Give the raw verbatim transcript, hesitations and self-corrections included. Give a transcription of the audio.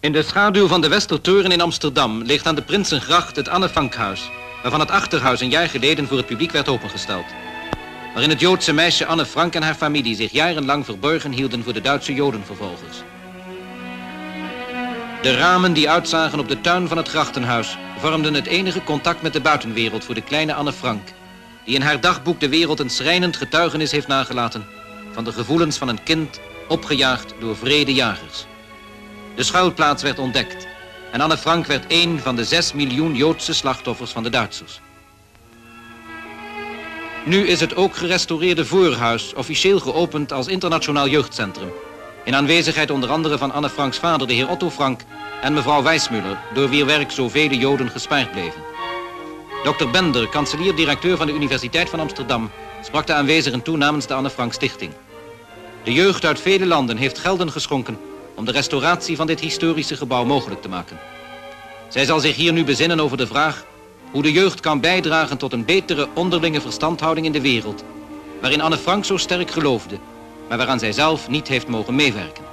In de schaduw van de Westertoren in Amsterdam ligt aan de Prinsengracht het Anne Frankhuis, waarvan het achterhuis een jaar geleden voor het publiek werd opengesteld. Waarin het Joodse meisje Anne Frank en haar familie zich jarenlang verborgen hielden voor de Duitse Jodenvervolgers. De ramen die uitzagen op de tuin van het grachtenhuis vormden het enige contact met de buitenwereld voor de kleine Anne Frank, die in haar dagboek de wereld een schrijnend getuigenis heeft nagelaten van de gevoelens van een kind opgejaagd door wrede jagers. De schuilplaats werd ontdekt en Anne Frank werd één van de zes miljoen Joodse slachtoffers van de Duitsers. Nu is het ook gerestaureerde voorhuis officieel geopend als internationaal jeugdcentrum, in aanwezigheid onder andere van Anne Franks vader, de heer Otto Frank, en mevrouw Weissmuller, door wier werk zoveel Joden gespaard bleven. dokter Bender, kanselier-directeur van de Universiteit van Amsterdam, sprak de aanwezigen toe namens de Anne Frank Stichting. De jeugd uit vele landen heeft gelden geschonken om de restauratie van dit historische gebouw mogelijk te maken. Zij zal zich hier nu bezinnen over de vraag hoe de jeugd kan bijdragen tot een betere onderlinge verstandhouding in de wereld, waarin Anne Frank zo sterk geloofde, maar waaraan zij zelf niet heeft mogen meewerken.